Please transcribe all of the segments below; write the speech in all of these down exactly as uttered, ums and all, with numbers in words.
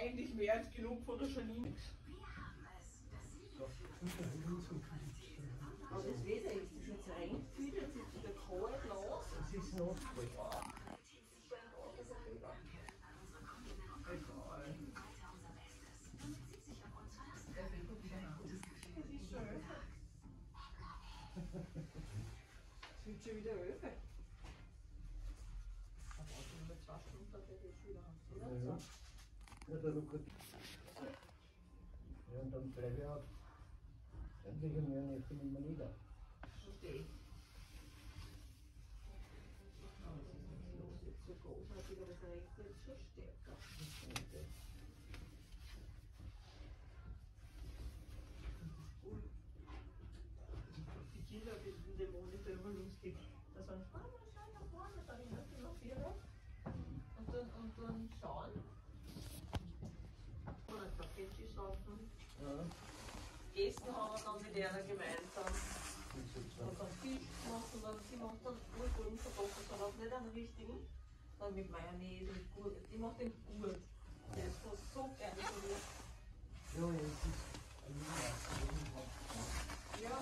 eigentlich wert genug von der Janine. Aber das Wetter ist schon zu eng, viel, jetzt ist wieder kalt los. Es ist noch kalt. Es wird schon wieder Öfe. Aber auch schon mit zwei Stunden, dass wir das wieder haben, oder? Ja, ja. Ja, das ist gut. Ja, und dann bleibe ich auch. Dann legen wir nicht immer nieder. Verstehe ich. Aber es ist nicht los, jetzt so großartig, aber das rechte ist schon stärker. Die Kinder finden den Monitor immer lustig. Da sagen sie, Mama, schau nach vorne, da hinten noch vier weg. Und dann, und dann schauen. Und ein Pakettchen saufen. Ja. Essen haben wir dann mit einer gemeinsam. Und dann Fisch gemacht und dann, die macht dann urguten Kartoffelsalat, nicht einen richtigen. Dann mit Mayonnaise, mit Gurke. Die macht den gut. Der ist so, so geil von mir. Ja, es ist ein ja.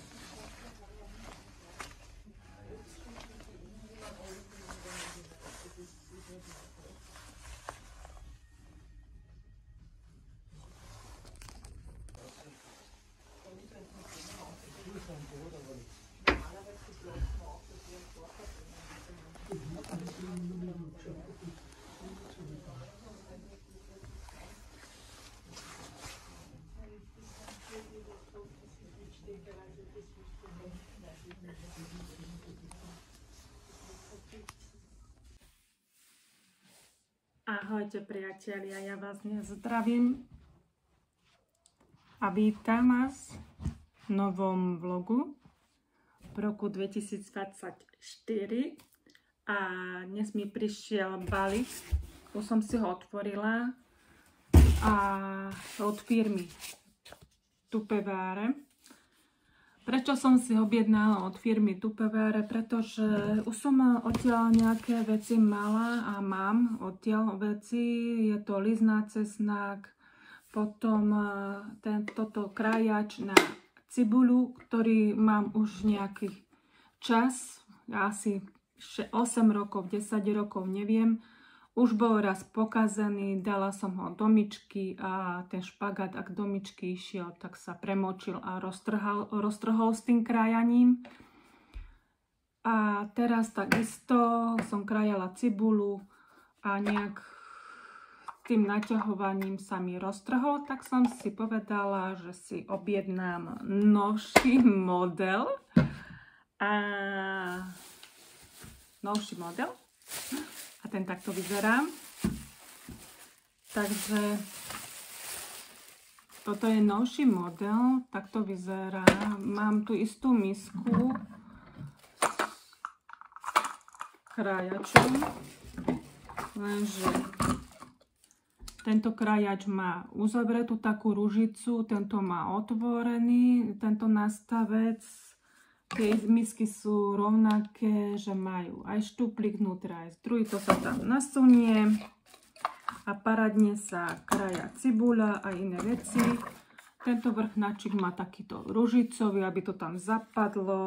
Ahojte priatelia, ja vás dnes zdravím a vítam vás v novom vlogu v roku dvetisícdvadsaťštyri a dnes mi prišiel balík, už som si ho otvorila a od firmy Tupperware. Prečo som si objednala od firmy Tupperware? Pretože už som odtiaľ nejaké veci mala a mám odtiaľ veci. Je to list na cesnak, potom ten, toto krájač na cibuľu, ktorý mám už nejaký čas, asi osem rokov, desať rokov, neviem. Už bol raz pokazený, dala som ho do myčky a ten špagát, ak do myčky išiel, tak sa premočil a roztrhal, roztrhol s tým krájaním. A teraz takisto som krájala cibulu a nejak tým naťahovaním sa mi roztrhol, tak som si povedala, že si objednám novší model. A novší model. A ten takto vyzerá. Takže toto je novší model, takto vyzerá. Mám tu istú misku s krájačom, lenže tento krájač má uzavretú takú ružicu, tento má otvorený, tento nastavec. Tie misky sú rovnaké, že majú aj štúplik vnútri, aj zdruj, to sa tam nasunie a parádne sa krája cibuľa a iné veci. Tento vrchnáčik má takýto ružicový, aby to tam zapadlo.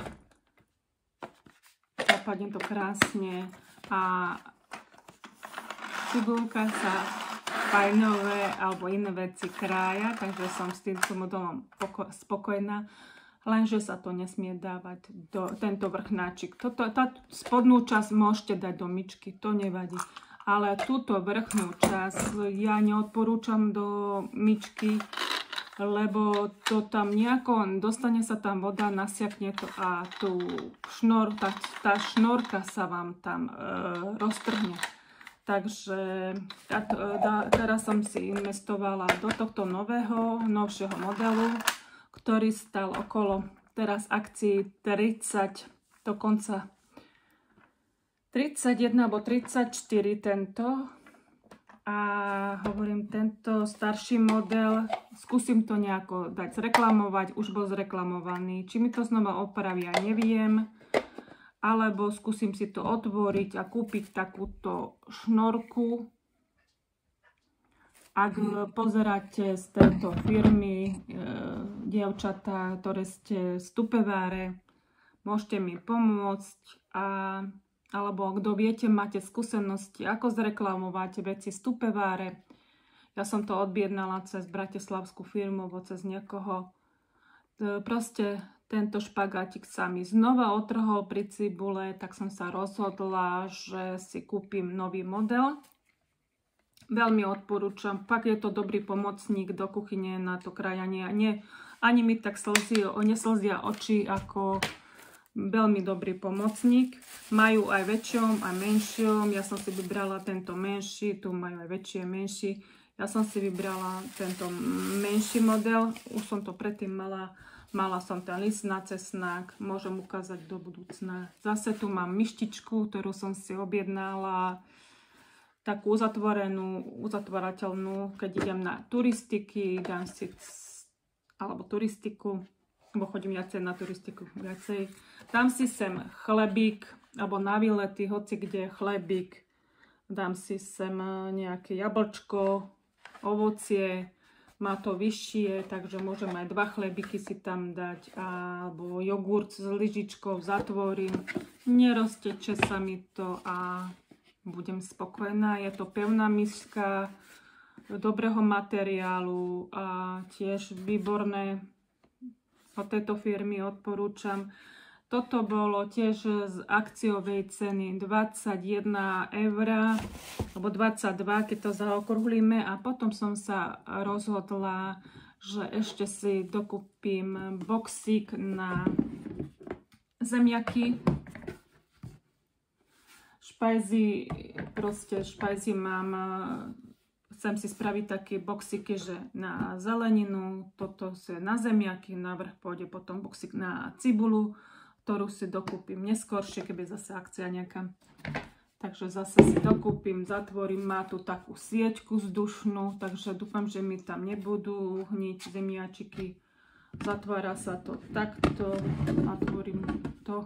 Zapadne to krásne a cibulka sa fajnové alebo iné veci krája, takže som s týmto modelom spokojná. Lenže sa to nesmie dávať do tento vrchnáčik. Toto, tá spodnú časť môžete dať do myčky, to nevadí. Ale túto vrchnú časť ja neodporúčam do myčky, lebo to tam nejako, dostane sa tam voda, nasiakne to a tú šnor, tá, tá šnorka sa vám tam e, roztrhne. Takže tá, tá, teraz som si investovala do tohto nového, novšieho modelu, ktorý stal okolo teraz akcii tridsať, dokonca tridsaťjeden alebo tridsaťštyri tento. A hovorím, tento starší model, skúsim to nejako dať zreklamovať, už bol zreklamovaný. Či mi to znova opravia, neviem. Alebo skúsim si to otvoriť a kúpiť takúto šnorku. Ak pozeráte z tejto firmy, e, dievčatá, ktoré ste z Tupeváre, môžete mi pomôcť, a, alebo kto viete, máte skúsenosti, ako zreklamovať veci z Tupeváre. Ja som to odbiednala cez bratislavskú firmu, alebo cez niekoho. E, proste tento špagátik sa mi znova otrhol pri cibule, tak som sa rozhodla, že si kúpim nový model. Veľmi odporúčam, fakt je to dobrý pomocník do kuchyne na to krajanie. Nie, ani mi tak slzí, neslzia oči, ako veľmi dobrý pomocník. Majú aj väčšom, aj menšom. Ja som si vybrala tento menší, tu majú aj väčšie, menší. Ja som si vybrala tento menší model. Už som to predtým mala. Mala som ten list na cesnák. Môžem ukázať do budúcna. Zase tu mám myštičku, ktorú som si objednala. Takú uzatvorenú, uzatvorateľnú, keď idem na turistiky, dám si, alebo turistiku, lebo chodím viacej na turistiku, viacej. Dám si sem chlebík, alebo na výlety, hoci kde chlebík. Dám si sem nejaké jablčko, ovocie, má to vyššie, takže môžem aj dva chlebíky si tam dať, alebo jogurt s lyžičkou zatvorím. Nerozteče sa mi to a budem spokojná. Je to pevná miska, dobrého materiálu a tiež výborné. Od tejto firmy odporúčam. Toto bolo tiež z akciovej ceny dvadsaťjeden eur, alebo dvadsaťdva, keď to zaokrúhlime. A potom som sa rozhodla, že ešte si dokúpim boxík na zemiaky. Špajzy, proste špajzy mám, chcem si spraviť také boxíky, že na zeleninu, toto je na zemiaky, navrch pôjde potom boxík na cibulu, ktorú si dokúpim neskôršie, keby zase akcia nejaká. Takže zase si dokúpim, zatvorím, má tu takú sieťku vzdušnú, takže dúfam, že mi tam nebudú hniť zemiačiky. Zatvára sa to takto, zatvorím to.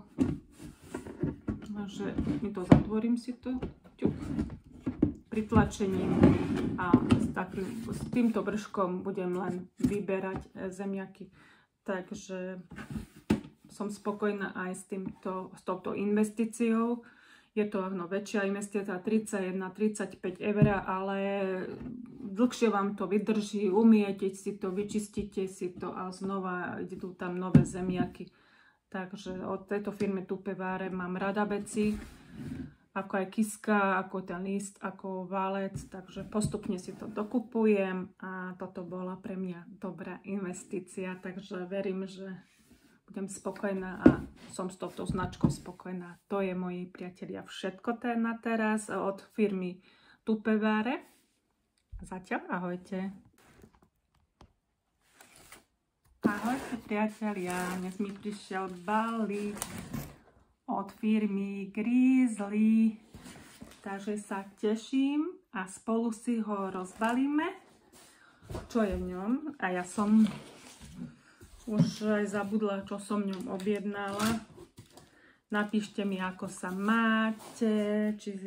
Že mi to zatvorím si to ťuk, pritlačením a s, takým, s týmto vrškom budem len vyberať zemiaky. Takže som spokojná aj s, týmto, s touto investíciou. Je to no, väčšia investícia, tridsaťjeden tridsaťpäť eur, ale dlhšie vám to vydrží, umiete si to, vyčistíte si to a znova idú tam nové zemiaky. Takže od tejto firmy Tupeváre mám rada veci, ako aj kiska, ako ten list, ako válec. Takže postupne si to dokupujem a toto bola pre mňa dobrá investícia. Takže verím, že budem spokojná a som s touto značkou spokojná. To je, moji priatelia, všetko na teraz od firmy Tupeváre. Zatiaľ ahojte. Ahojte priatelia, dnes mi prišiel balík od firmy Grizzly, takže sa teším a spolu si ho rozbalíme, čo je v ňom. A ja som už aj zabudla, čo som v ňom objednala. Napíšte mi, ako sa máte, či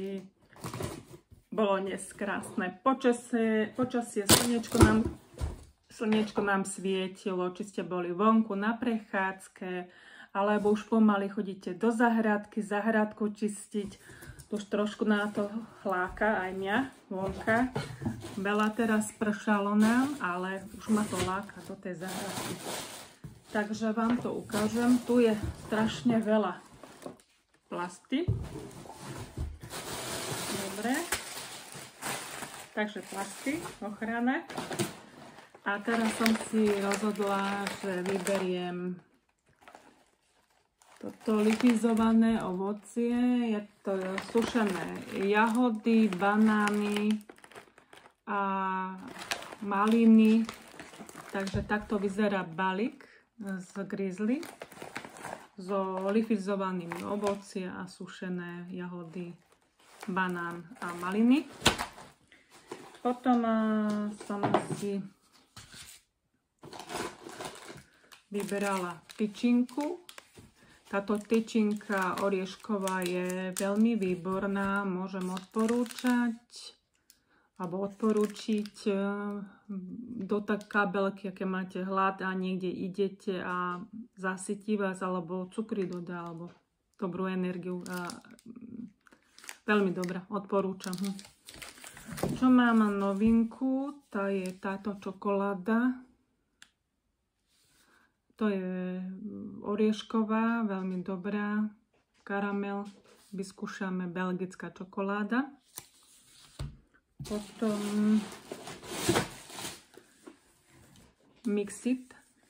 bolo dnes krásne počasie, počasie slnečko nám Slniečko nám svietilo, či ste boli vonku na prechádzke, alebo už pomaly chodíte do záhradky, záhradku čistiť. Už trošku na to hláka aj mňa vonka. Veľa teraz pršalo nám, ale už ma to láka do tej záhradky. Takže vám to ukážem. Tu je strašne veľa plasty. Dobre. Takže plasty, ochranné. A teraz som si rozhodla, že vyberiem toto lipizované ovocie. Je to sušené jahody, banány a maliny. Takže takto vyzerá balík z Grizzly. So lipizovanými ovocie a sušené jahody, banán a maliny. Potom som si vyberala tyčinku. Táto tyčinka oriešková je veľmi výborná, môžem odporúčať. alebo odporúčiť do tak kabelky, aké máte hlad a niekde idete a zasytí vás, alebo cukry dodá, alebo dobrú energiu. A veľmi dobrá, odporúčam. Čo mám novinku, tá je táto čokoláda. To je oriešková, veľmi dobrá. Karamel, vyskúšame belgická čokoláda. Potom Mixit.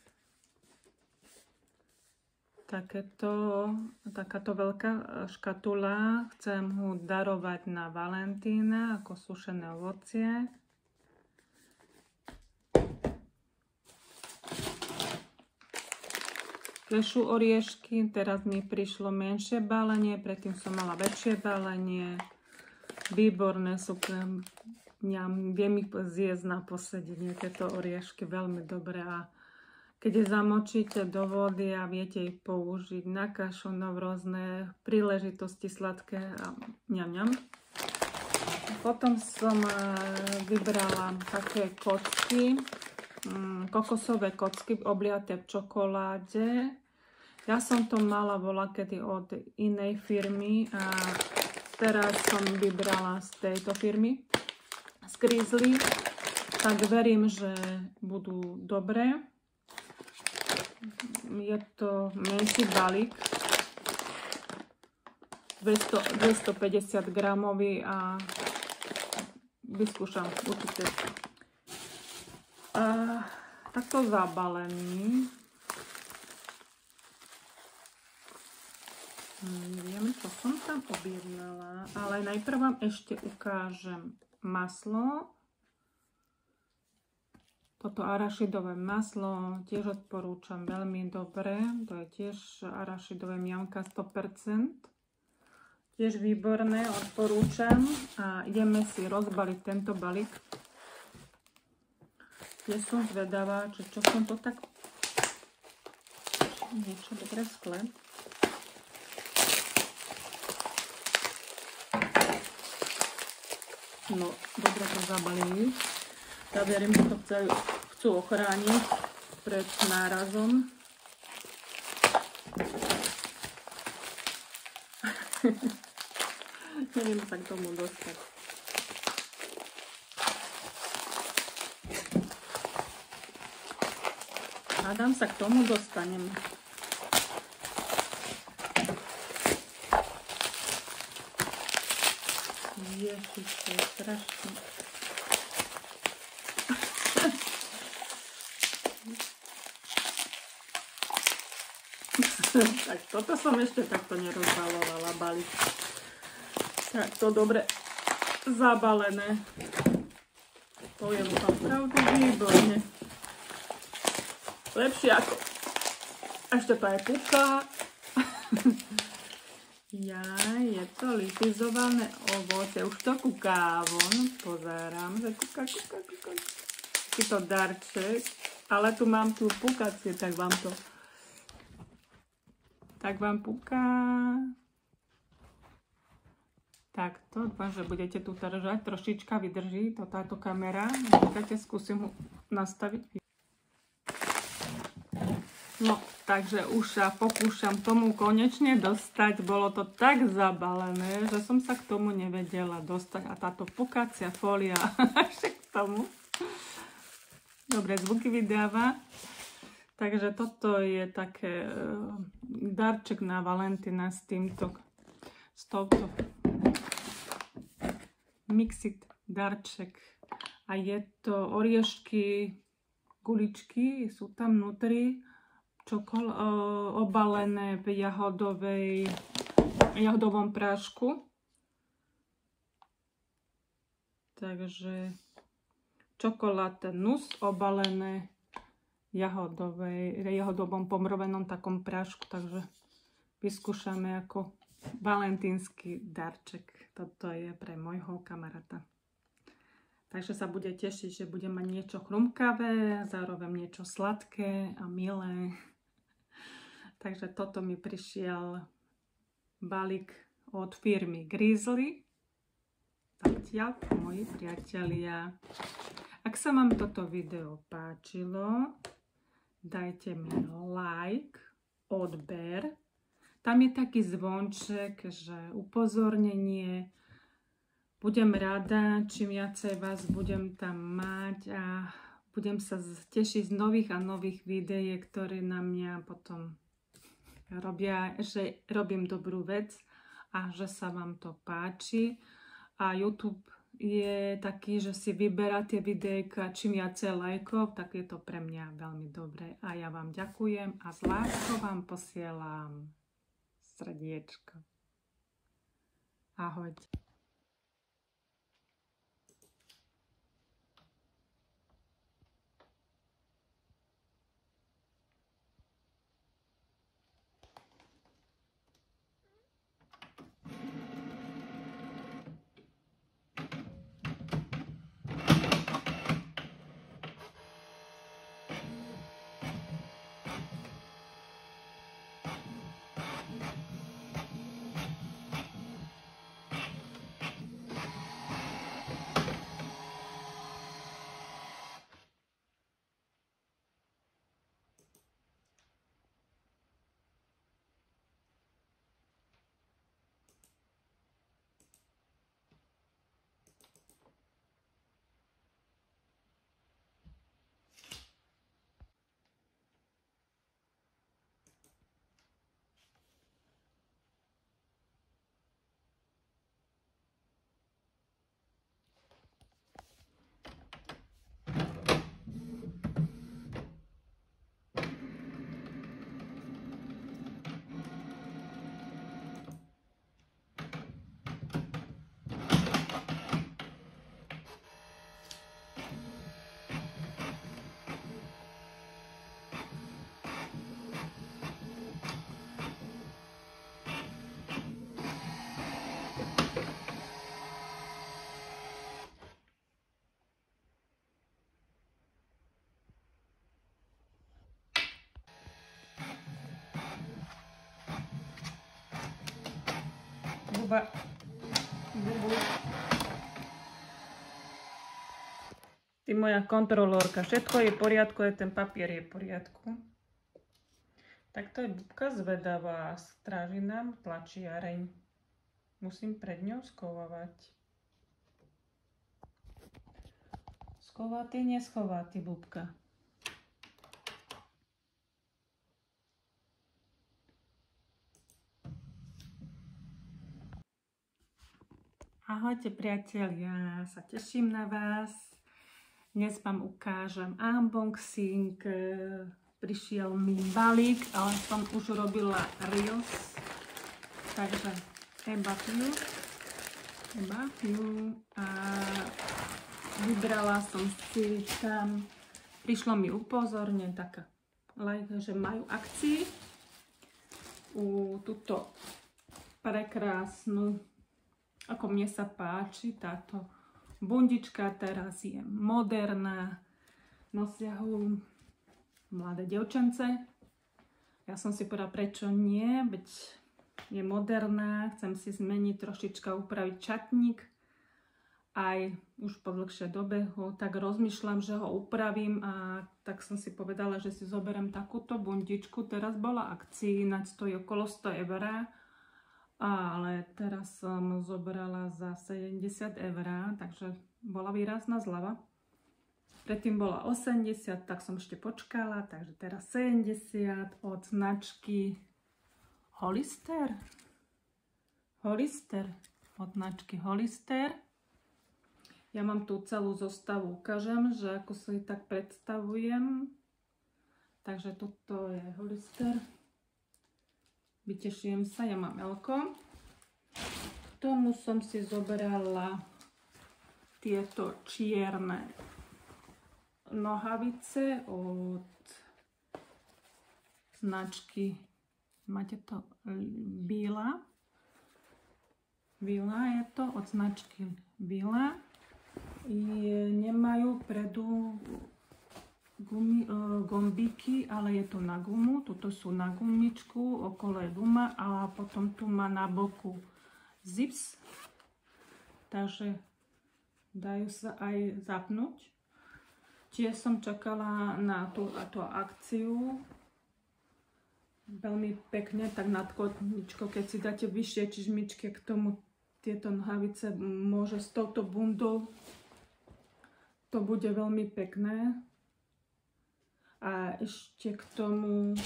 Takéto, takáto veľká škatula. Chcem ho darovať na Valentína ako sušené ovocie. Kešu oriešky. Teraz mi prišlo menšie balenie, predtým som mala väčšie balenie. Výborné sú, ňam, viem ich zjesť na posedenie, tieto oriešky, veľmi dobré. A keď je zamočíte do vody a viete ich použiť na kašu, na rôzne príležitosti sladké a ňam, ňam. Potom som vybrala také kocky, kokosové kocky obliaté v čokoláde. Ja som to mala voľakedy od inej firmy a teraz som vybrala z tejto firmy, z Grizzly, tak verím, že budú dobré. Je to menší balík, dvesto, dvestopäťdesiat gramový a vyskúšam určite. A takto zabalený. Neviem, čo som tam objednala, ale najprv vám ešte ukážem maslo. Toto arašidové maslo tiež odporúčam, veľmi dobre. To je tiež arašidové miamka sto percent. Tiež výborné, odporúčam. A ideme si rozbaliť tento balík. Ja som zvedavá, čo, čo som to tak... Niečo dobré v skle. No, dobre to zabalili. Ja verím, že to chcú, chcú ochrániť pred nárazom. Neviem sa k tomu dostať. Hádam sa k tomu dostanem. Ježiš, to je strašné. Tak toto som ešte takto nerozbalovala, balík. Tak to dobre zabalené. Poviem vám pravdu, výborne. Lepšie ako... Ešte to aj puká. Ja, je to litizované ovoce. Už to kuká von. Pozerám, že kuká, kuká, kuká. Je to darček. Ale tu mám tu pukacie, tak vám to... Tak vám puká. Takto, dúfam, že budete tu držať. Trošička vydrží to táto kamera. Počkajte, skúsim ho nastaviť. No, takže už sa pokúšam tomu konečne dostať. Bolo to tak zabalené, že som sa k tomu nevedela dostať. A táto pukacia fólia ešte k tomu. Dobre, zvuky vydáva. Takže toto je také darček na Valentína s týmto, s touto Mixit darček. A je to oriešky, guličky, sú tam vnútri. Čokol, o, obalené v jahodovej, jahodovom prášku. Takže čokoládne nus obalené jahodovej, jahodovom pomrovenom takom prášku. Takže vyskúšame ako valentínsky darček. Toto je pre môjho kamaráta. Takže sa bude tešiť, že bude mať niečo chrumkavé, zároveň niečo sladké a milé. Takže toto mi prišiel balík od firmy Grizzly. Taktiež. zatiaľ, moji priatelia. Ak sa vám toto video páčilo, dajte mi like, odber. Tam je taký zvonček, že upozornenie. Budem rada, čím viacej vás budem tam mať a budem sa tešiť z nových a nových videí, ktoré na mňa potom robia, že robím dobrú vec a že sa vám to páči. A YouTube je taký, že si vyberá tie videjka, čím viacej lajkov, tak je to pre mňa veľmi dobré. A ja vám ďakujem a s láskou vám posielam srdiečko. Ahojte. Buba. Bubu. Ty moja kontrolórka. Všetko je v poriadku, aj ten papier je v poriadku. Tak to je Bubka zvedavá. Stráži nám tlačiareň. Musím pred ňou skovávať. Skovatý, neschovatý, Bubka. Ahojte priatelia, sa teším na vás. Dnes vám ukážem unboxing. Prišiel mi balík, ale som už robila reels. Takže Eba Fiu. Eba Fiu. A vybrala som si tam. Prišlo mi upozornenie taká, že majú akcii. U túto prekrásnu, ako mne sa páči, táto bundička teraz je moderná, nosia ho mladé dievčence. Ja som si povedala, prečo nie, veď je moderná, chcem si zmeniť trošička, upraviť čatník, aj už po dlhšej dobe ho tak rozmýšľam, že ho upravím a tak som si povedala, že si zoberiem takúto bundičku. Teraz bola akcii, naď stojí okolo sto eur. Ale teraz som zobrala za sedemdesiat eur, takže bola výrazná zľava. Predtým bola osemdesiat, tak som ešte počkala, takže teraz sedemdesiat od značky Hollister. Hollister, od značky Hollister. Ja mám tú celú zostavu, ukážem, že ako si tak predstavujem. Takže toto je Hollister. Vytešujem sa, ja mám Elko. K tomu som si zoberala tieto čierne nohavice od značky, máte to Bila. Bila je to od značky Bila. Je, nemajú predu Gumi, e, gombíky, ale je to na gumu. Toto sú na gumičku, okolo je guma a potom tu má na boku zips. Takže dajú sa aj zapnúť. Tiež som čakala na tú, tú akciu. Veľmi pekne, tak nad kotničkou, keď si dáte vyššie čižmičky k tomu tieto nohavice, môže s touto bundou. To bude veľmi pekné. A ešte k tomu,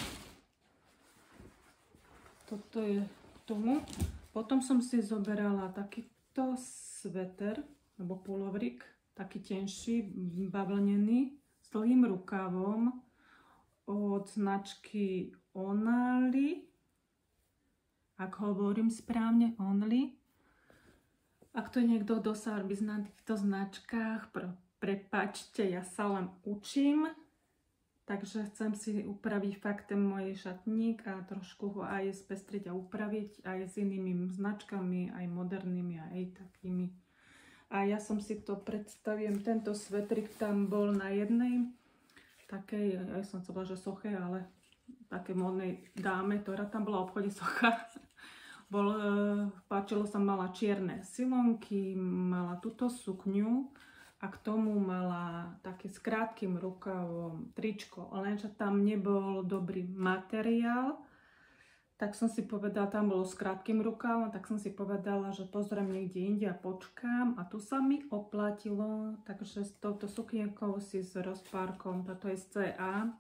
toto je k tomu. Potom som si zoberala takýto sveter, alebo pulovrik, taký tenší, bavlnený, s dlhým rukavom od značky Only. Ak hovorím správne, Only. Ak to je niekto, kto sa robí na týchto značkách, prepáčte, ja sa len učím. Takže chcem si upraviť fakt ten môj šatník a trošku ho aj spestriť a upraviť aj s inými značkami, aj modernými, aj takými. A ja som si to predstavím, tento svetrik tam bol na jednej takej, ja som chcela, že soche, ale také modnej dáme, ktorá tam bola v obchode socha. Bol, páčilo sa, mala čierne silonky, mala túto sukňu a k tomu mala také s krátkym rukavom tričko, lenže tam nebol dobrý materiál, tak som si povedala, tam bolo s krátkym rukavom, tak som si povedala, že pozriem niekde inde a počkám, a tu sa mi oplatilo, takže s touto suknienkou si s rozpárkom, táto je z cé á,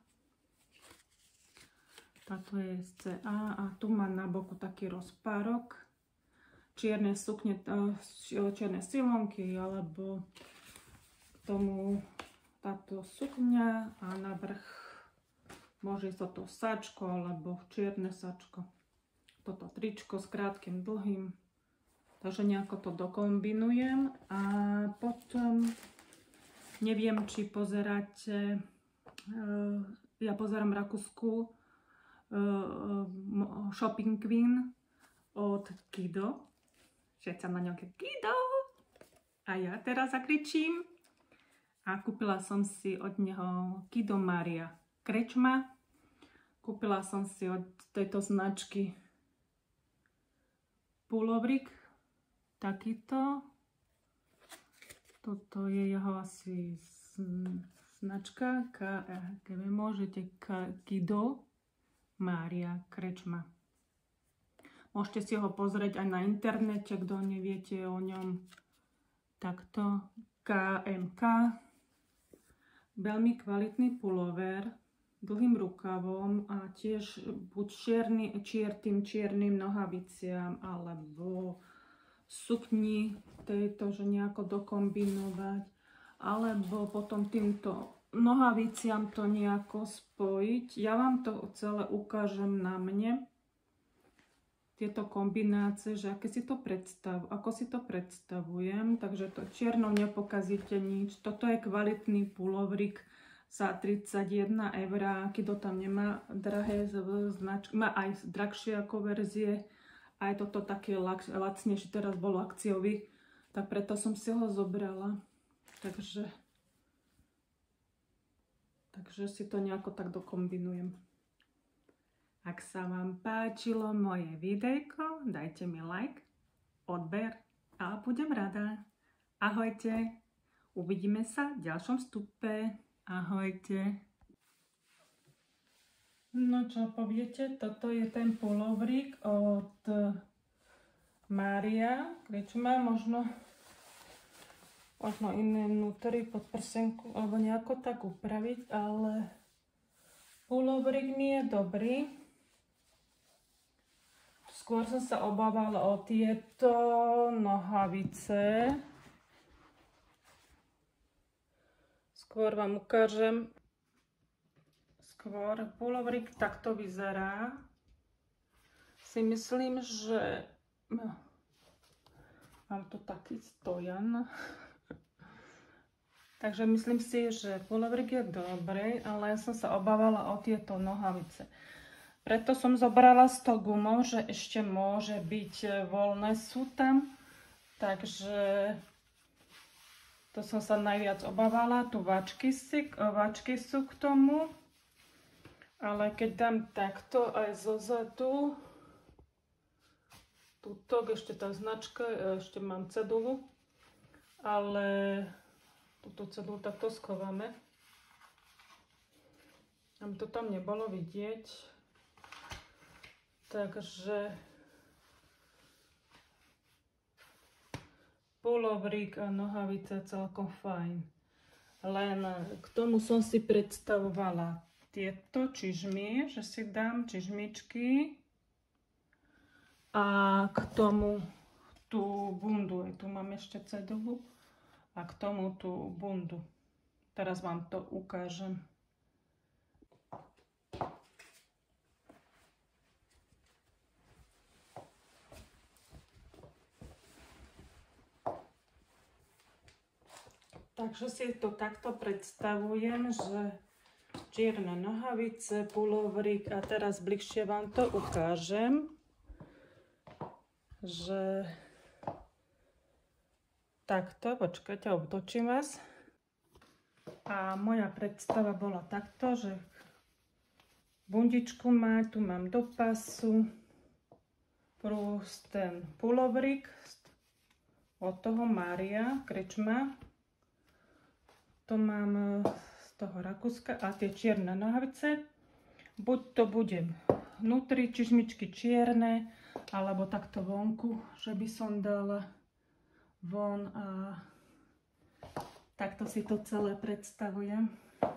táto je z cé á a tu má na boku taký rozpárok, čierne sukne, čierne silonky, alebo k tomu táto sukňa a navrch môže ísť toto sačko alebo čierne sačko, toto tričko s krátkym dlhým, takže nejako to dokombinujem. A potom neviem, či pozeráte, ja pozerám rakúsku Shopping Queen od Kido. Všetci na ňom Kido. A ja teraz zakričím. A kúpila som si od neho Kido Maria krečma. Kúpila som si od tejto značky pulovrik. Takýto. Toto je jeho asi značka. Keď môžete Kido Maria krečma. Môžete si ho pozrieť aj na internete, kto neviete o ňom. Takto ká em ká. Veľmi kvalitný pulover, dlhým rukavom a tiež buď čierny, čier, tým čiernym nohaviciam alebo sukni tejto, že nejako dokombinovať, alebo potom týmto nohaviciam to nejako spojiť. Ja vám to celé ukážem na mne, tieto kombinácie, že aké si to predstav, ako si to predstavujem. Takže to čiernou nepokazíte nič. Toto je kvalitný pulovrik za tridsaťjeden eur. Kido tam nemá drahé značky, má aj drahšie ako verzie. Aj toto také lacnejšie, teraz bolo akciový, tak preto som si ho zobrala. Takže Takže si to nejako tak dokombinujem. Ak sa vám páčilo moje videjko, dajte mi like, odber a budem rada. Ahojte, uvidíme sa v ďalšom vstupe. Ahojte. No čo poviete, toto je ten pulovrik od Maria krečma, možno možno iné vnútri pod prsenku, alebo nejako tak upraviť, ale pulovrik mi je dobrý. Skôr som sa obávala o tieto nohavice. Skôr vám ukážem. Skôr pulovrik takto vyzerá. Si myslím, že mám tu taký stojan. Takže myslím si, že pulovrik je dobrý, ale ja som sa obávala o tieto nohavice. Preto som zobrala sto gumov, že ešte môže byť voľné sú tam. Takže to som sa najviac obávala. Tu vačky, si, vačky sú k tomu. Ale keď dám takto aj zozadu, tuto ešte tá značka, ešte mám cedulu. ale túto celú takto schováme, aby to tam nebolo vidieť. Takže pulovrík a nohavice celkom fajn. Len k tomu som si predstavovala tieto čižmy, že si dám čižmičky a k tomu tú bundu, aj tu mám ešte cedulu a k tomu tú bundu. Teraz vám to ukážem. Takže si to takto predstavujem, že čierne nohavice, pulovrík a teraz bližšie vám to ukážem, že takto, počkajte, obtočím vás. A moja predstava bola takto, že bundičku má, tu mám do pasu, plus ten pulovrík od toho Mária Krečma, to mám z toho Rakúska, a tie čierne nohavice, buď to budem vnútri čižmičky čierne, alebo takto vonku, že by som dala von a takto si to celé predstavujem.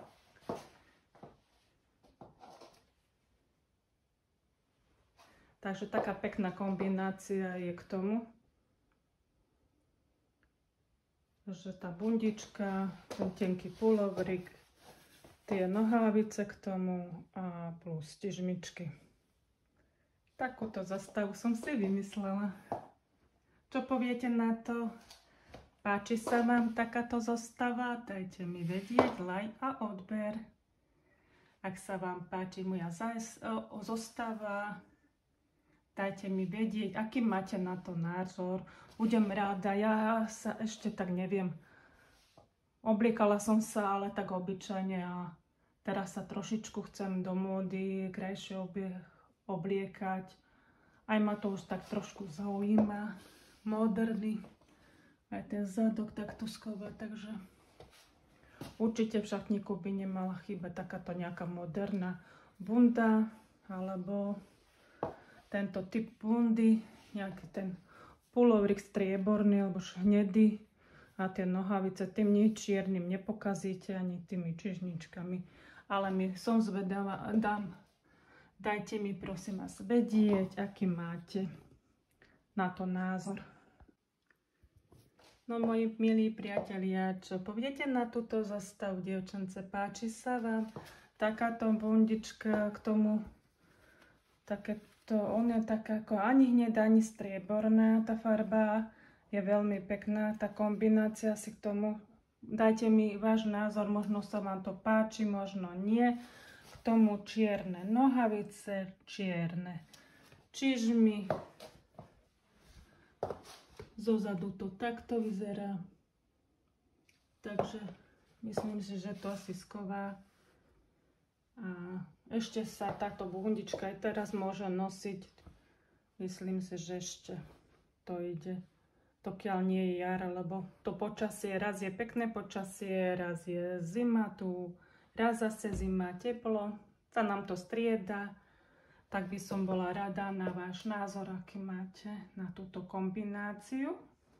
Takže taká pekná kombinácia je k tomu, že tá bundička, ten tenký pulovrík, tie nohavice k tomu a plus čižmičky. Takúto zastavu som si vymyslela. Čo poviete na to? Páči sa vám takáto zostava? Dajte mi vedieť, like a odber. Ak sa vám páči moja zostava, dajte mi vedieť, aký máte na to názor. Budem ráda, ja sa ešte tak neviem. Obliekala som sa, ale tak obyčajne a teraz sa trošičku chcem do módy krajšie obliekať. Aj ma to už tak trošku zaujíma. Moderný. Aj ten zadok takto schovať, takže určite v šatníku by nemala chýbať takáto nejaká moderná bunda, alebo tento typ bundy, nejaký ten pulovrík strieborný alebo hnedý a tie nohavice tým nič čiernym nepokazíte ani tými čižničkami. Ale my som zvedavá, dám, dajte mi prosím vás vedieť, aký máte na to názor. No moji milí priatelia, čo poviete na túto zostavu, dievčence? Páči sa vám takáto bundička k tomu, také to, on je tak ako ani hnedá, ani strieborná, tá farba je veľmi pekná, tá kombinácia si k tomu, dajte mi váš názor, možno sa vám to páči, možno nie. K tomu čierne nohavice, čierne čižmy, zozadu to takto vyzerá, takže myslím si, že to asi sková. A ešte sa táto bundička aj teraz môže nosiť. Myslím si, že ešte to ide. Dokiaľ nie je jar, lebo to počasie, raz je pekné počasie, raz je zima tu, raz zase zima, teplo, sa nám to strieda. Tak by som bola rada na váš názor, aký máte na túto kombináciu.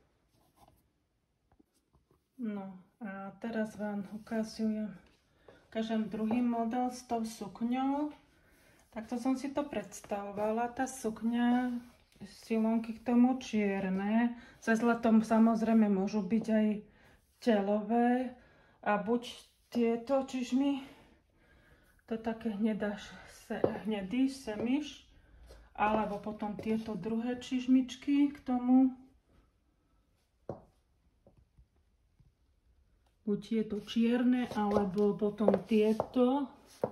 No a teraz vám ukazujem ukážem druhý model s tou sukňou. Takto som si to predstavovala. Tá sukňa, silonky k tomu čierne. Se zlatom samozrejme môžu byť aj telové. A buď tieto čižmy, to také hnedá, se, hnedý semiš, alebo potom tieto druhé čižmičky k tomu. Buď tieto čierne, alebo potom tieto.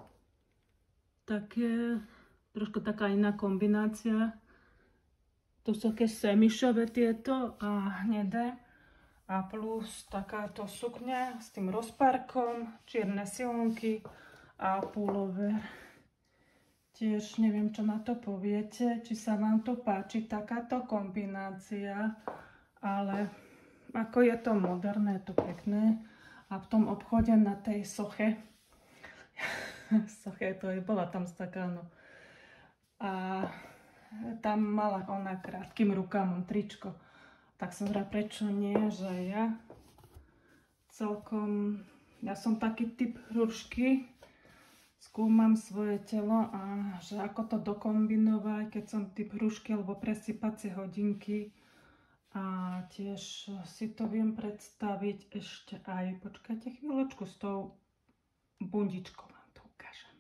Také, trošku taká iná kombinácia. To sú také semišové tieto a hnedé. A plus takáto sukňa s tým rozpárkom, čierne silonky a pulover. Tiež neviem, čo na to poviete, či sa vám to páči, takáto kombinácia, ale ako je to moderné, je to pekné. A v tom obchode na tej soche, soche to je, bola tam taká, no. A tam mala ona krátkým rukám tričko. Tak som zra, prečo nie, že ja celkom, ja som taký typ hrušky, skúmam svoje telo a že ako to dokombinovať, keď som typ hrušky alebo presypacie hodinky. A tiež si to viem predstaviť ešte aj, počkajte chvíľočku, s tou bundičkou vám to ukážem.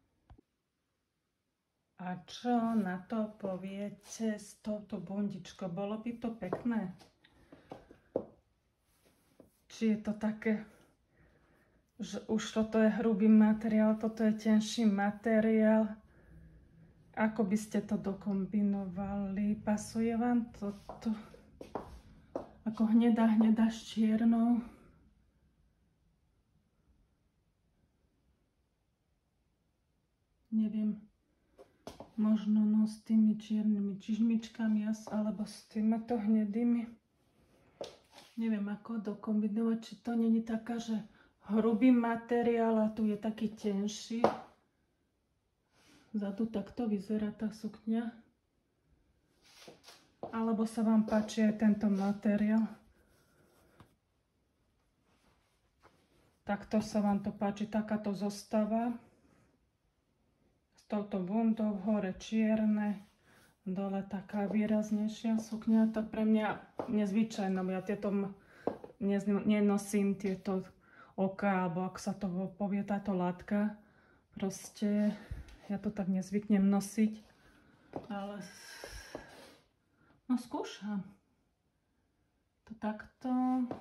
A čo na to poviete s touto bundičkou? Bolo by to pekné? Či je to také, že už toto je hrubý materiál, toto je tenší materiál. Ako by ste to dokombinovali? Pasuje vám toto? Ako hnedá, hnedá s čiernou. Neviem. Možno no s tými čiernymi čižmičkami, alebo s týmito hnedými. Neviem, ako dokombinovať, či to není taká, že hrubý materiál a tu je taký tenší. Zadu takto vyzerá tá sukňa. Alebo sa vám páči aj tento materiál. Takto sa vám to páči, takáto zostava. S touto bundou, hore čierne, dole taká výraznejšia sukňa. To pre mňa nezvyčajné, ja tieto nenosím, tieto oka, alebo ako sa to povie, táto látka. Proste ja to tak nezvyknem nosiť, ale no skúšam to takto.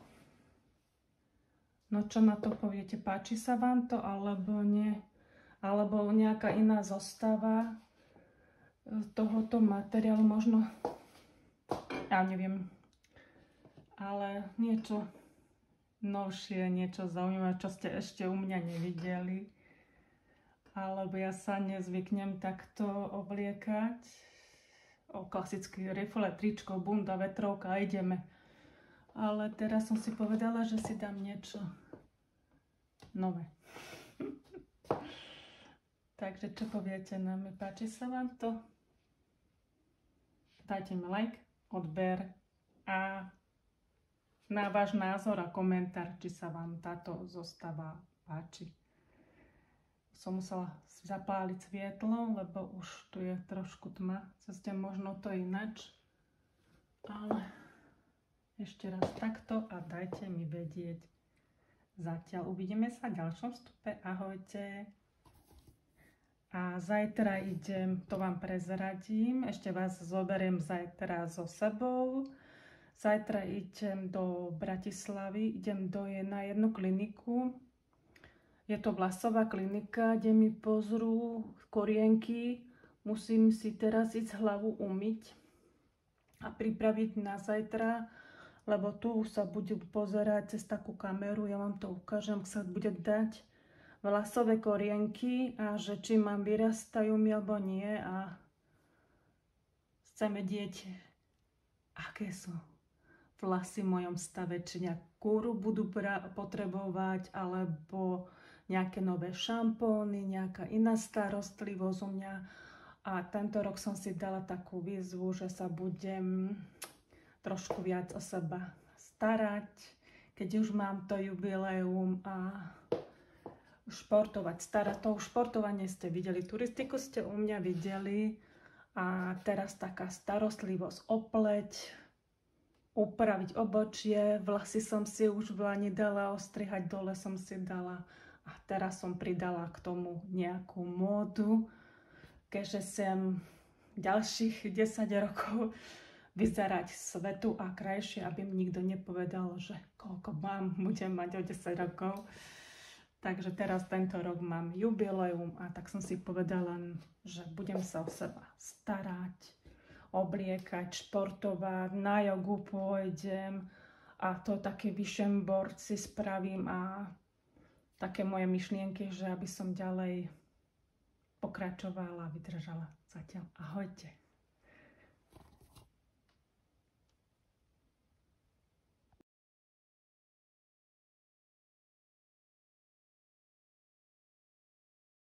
No čo na to poviete, páči sa vám to alebo nie? Alebo nejaká iná zostava tohoto materiálu, možno, ja neviem, ale niečo novšie, niečo zaujímavé, čo ste ešte u mňa nevideli. Alebo ja sa nezvyknem takto obliekať. O klasický rifle, tričko, bunda, vetrovka a ideme. Ale teraz som si povedala, že si dám niečo nové. Takže čo poviete na mňa? Páči sa vám to? Dajte mi like, odber a na váš názor a komentár, či sa vám táto zostava páči. Som musela zapáliť svietlo, lebo už tu je trošku tma. Cez deň možno to ináč. Ale ešte raz takto a dajte mi vedieť. Zatiaľ uvidíme sa v ďalšom vstupe. Ahojte. A zajtra idem, to vám prezradím, ešte vás zoberiem zajtra so sebou. Zajtra idem do Bratislavy, idem do, na jednu kliniku. Je to vlasová klinika, kde mi pozrú korienky. Musím si teraz ísť hlavu umyť a pripraviť na zajtra, lebo tu sa budú pozerať cez takú kameru, ja vám to ukážem, ak sa bude dať vlasové korienky a že či mám vyrastajú mi alebo nie a chcem vedieť, aké sú vlasy v mojom stave, či nejakú kúru budú potrebovať alebo nejaké nové šampóny, nejaká iná starostlivosť u mňa. A tento rok som si dala takú výzvu, že sa budem trošku viac o seba starať, keď už mám to jubileum a športovať, starať. To už športovanie ste videli, turistiku ste u mňa videli a teraz taká starostlivosť o pleť, upraviť obočie, vlasy som si už v lani dala ostrihať, dole som si dala a teraz som pridala k tomu nejakú módu, keďže sem ďalších desať rokov vyzerať svetu a krajšie, aby mi nikto nepovedal, že koľko mám, budem mať o desať rokov. Takže teraz tento rok mám jubileum a tak som si povedala, že budem sa o seba starať, obliekať, športovať, na jogu pôjdem a to také vyšembord si spravím a také moje myšlienky, že aby som ďalej pokračovala a vydržala. Zatiaľ ahojte.